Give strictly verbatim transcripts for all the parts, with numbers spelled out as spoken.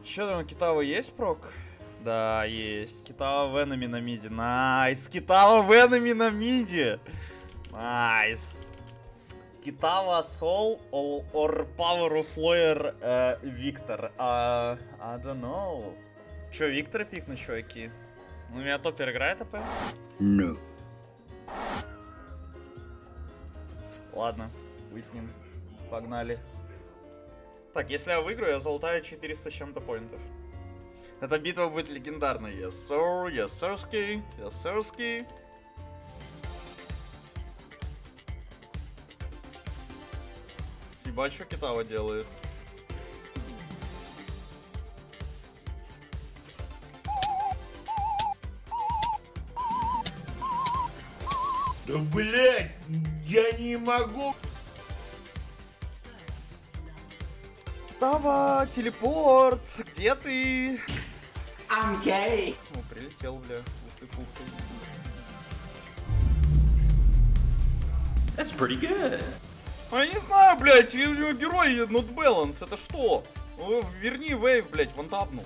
Что там, Китава есть прок? Да, есть. Китава в энеми на миде. Найс. Китава в энеми на миде. Найс. Китава Soul or Power of Lawyer uh, Виктор. Uh, I don't know. Че, Виктора пикнуть, чуваки? Ну, у меня топер играет, АП? No. Ладно, вы с ним. Погнали. Так, если я выиграю, я залутаю четыреста с чем-то поинтов. Эта битва будет легендарной. Yes, sir, yes, sirski, yes, sirski. Ебать, что Китава делает. Да блять, я не могу. Китава, телепорт, где ты? I'm gay. О, прилетел, бля. Ух ты, ух ты. That's pretty good. А я не знаю, блядь, у него герой not balance, это что? Верни вейв, блядь, вантапнул.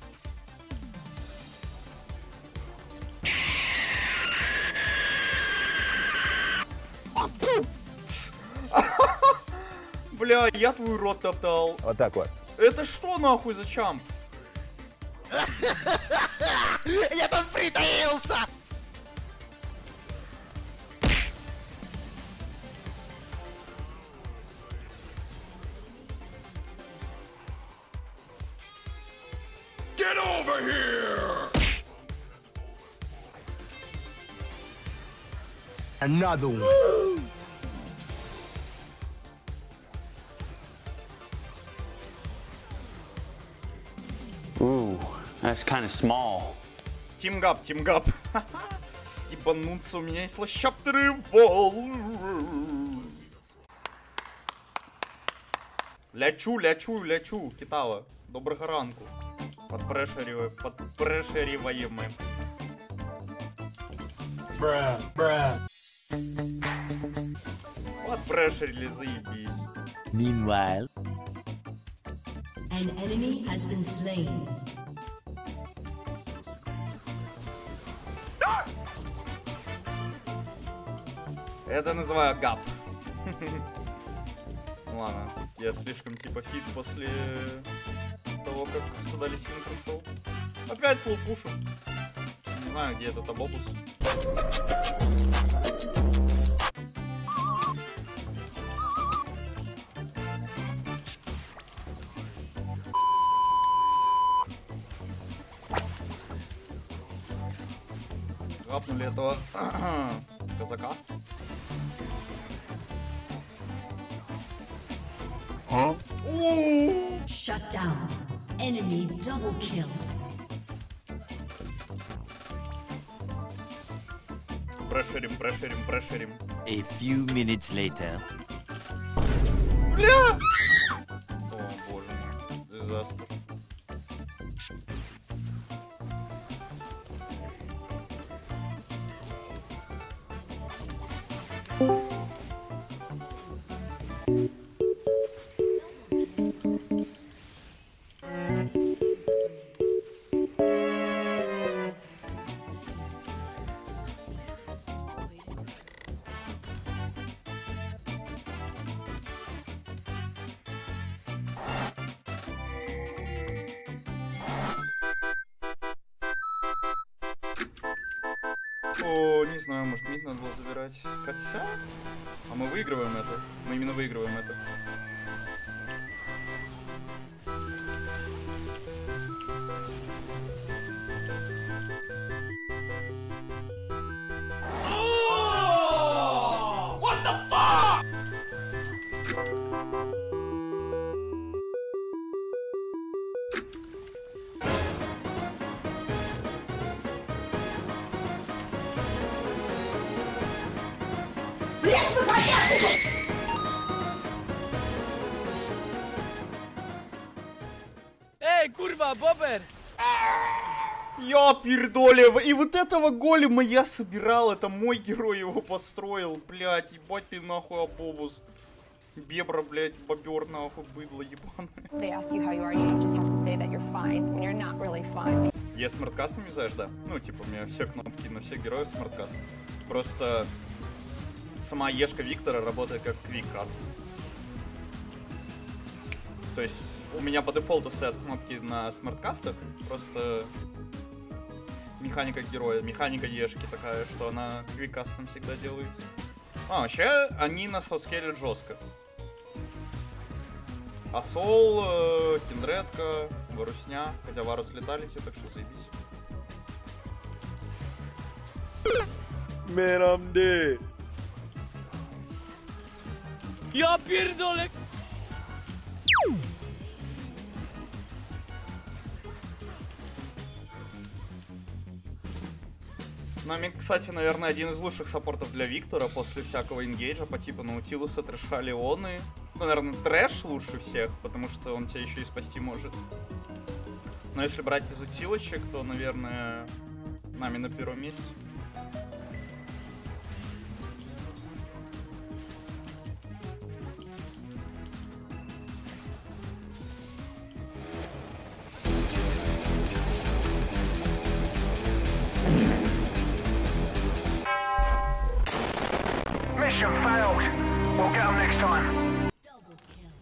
Бля, я твой рот топтал. Вот так вот. Это что нахуй за чамп? Я там притаился! Get over here! Another one. Ooh, that's kind of small. Тимгап, тимгап. Ебануться, у меня есть лощаптеры вол. Лячу, лячу, лячу, Китава. Доброго ранку. Подпрешериваем, подпрешериваем мы. Бра, бра. Подпрешерили, заебись. Meanwhile. An enemy has been slain. Это называю гап. Ладно, я слишком типа фит после того, как сюда Лисин пришел. Опять слоу пушу. Не знаю, где этот обобус. Гапнули этого казака. Huh? Shut down. Enemy double kill. Прешерим, прешерим, прешерим. A few minutes later. Бля! О, боже мой. Дизастер. О, не знаю, может мид надо было забирать. Хотя... А мы выигрываем это. Мы именно выигрываем это. What the fuck? Эй, курва, бобер! Я пердолева. И вот этого голема я собирал. Это мой герой его построил. Блять, ебать ты нахуй обобус. Бебра, блять, бобер нахуй, быдло ебаное. They ask you how you are, you just have to say say that you're fine when you're not really fine. Я смарткастом юзаешь, да? Ну, типа, у меня все кнопки на всех героев смарткаст. Просто сама ешка Виктора работает как квиккаст. То есть у меня по дефолту стоят кнопки на смарткастах, просто механика героя, механика ешки такая, что она квиккастом всегда делается. А, вообще они нас соскейлят жестко. Асол, э, Киндредка, Варусня, хотя Варус леталити, так что заебись. Man, I'm dead. Я pierdolę! Нами, кстати, наверное, один из лучших саппортов для Виктора после всякого ингейджа по типу Наутилуса, Трэша, Леоны. Ну, наверное, Трэш лучше всех, потому что он тебя еще и спасти может. Но если брать из утилочек, то, наверное, Нами на первом месте. Mission failed. We'll get them next time. Double kill.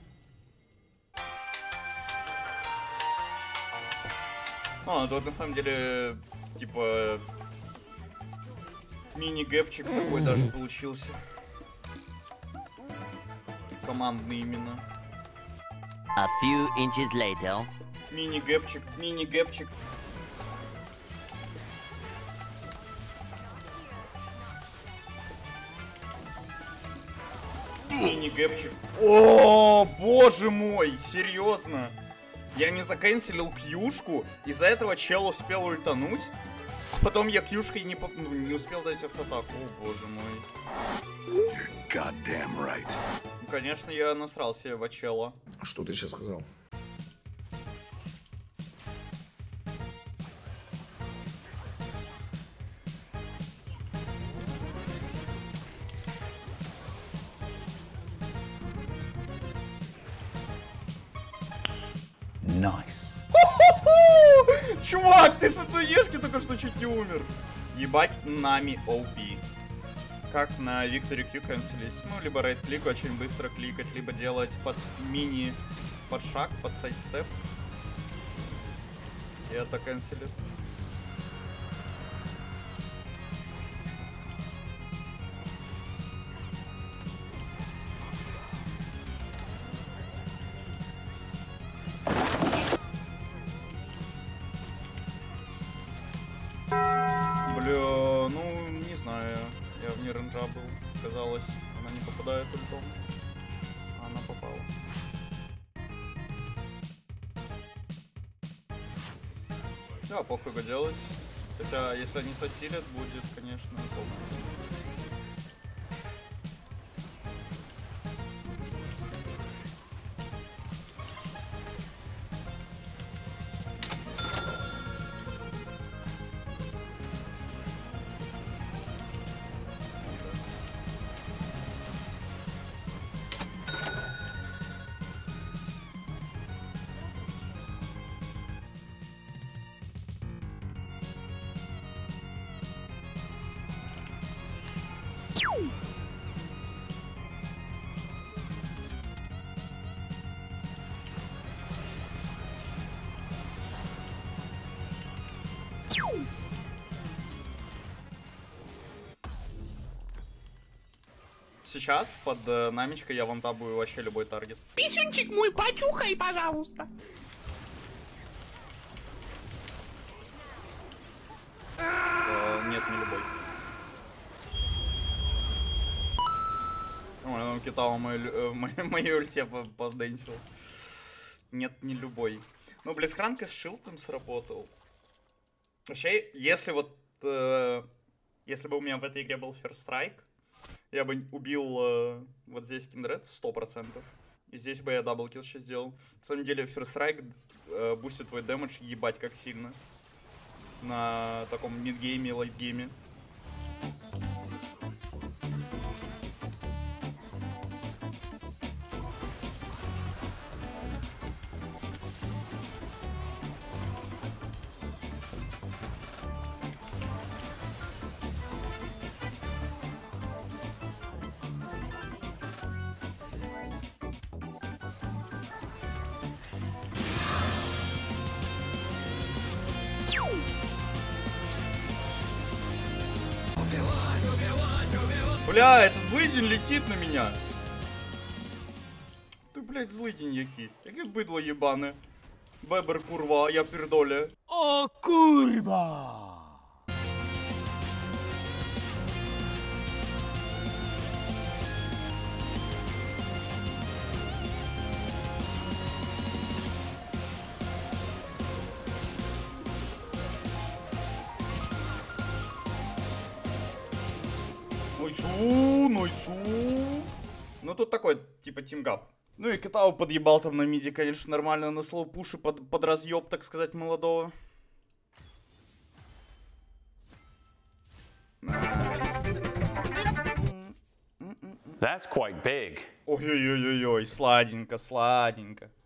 А, тут на самом деле, типа, мини-гэпчик такой даже получился. Командный именно. A few inches later. Мини-гэпчик, мини-гэпчик. Мини-гэпчик. О, боже мой, серьезно. Я не заканцелил кьюшку, из-за этого чел успел ультануть, а потом я кьюшкой не, поп... ну, не успел дать автоатаку. О, боже мой. You're goddamn right. Ну, конечно, я насрался в чела. Что ты сейчас сказал? Nice. Чувак, ты с одной ешки только что чуть не умер. Ебать, Нами о пи. Как на Викторе Q канцелись. Ну, либо райт-клик очень быстро кликать, либо делать под мини, под шаг, под сайдстеп. И это канцелит. Бля, ну, не знаю. Я вне рейнджа был. Казалось, она не попадает ультом. А она попала. Да, похуй бы делать. Хотя, если они сосилят, будет, конечно, полный. Сейчас под э, намечкой я вантабую вообще любой таргет. Писюнчик мой, почухай, пожалуйста. Э, нет, не любой. Ой, он китал мою ульте подденсил. Нет, не любой. Ну, Блицкранк из шилдом сработал. Вообще, если вот... Э, если бы у меня в этой игре был First Strike, я бы убил э, вот здесь Киндред сто процентов. И здесь бы я даблкил сейчас сделал. На самом деле, First Strike э, бустит твой дэмэдж ебать как сильно. На таком мидгейме, лайтгейме. Бля, этот злыдень летит на меня. Ты, блядь, злыдень який. Яке бидло єбане. Бебер, курва, я пердоля. О, курва! Нойсу, нойсу. Ну тут такой, типа, тимгап. Ну и Китау подъебал там на миде, конечно, нормально на слоу пуши под, под разъеб, так сказать, молодого. That's quite big. Ой-ой-ой-ой, сладенько, сладенько.